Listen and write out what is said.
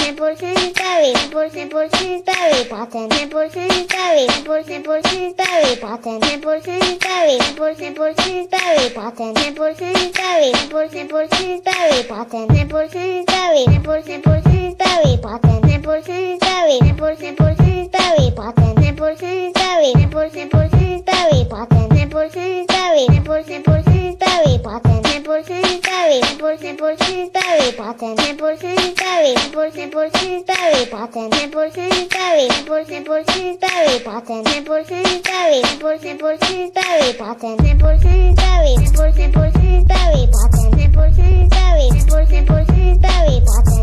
100% berry, 100% berry button, 100% berry, 100% berry button, 100% berry, 100% berry button, 100% berry, 100% berry button, 100% berry, 100% berry button, 100% berry, 100% berry button, 100% berry, 100% berry button, 100% berry, 100% berry button, 100% berry, 100% berry button, 100% berry, 100% berry button, 100% berry, 100% berry button, 100% berry, 100% berry button, 100% berry, 100% berry button, 100% berry, 100% berry button.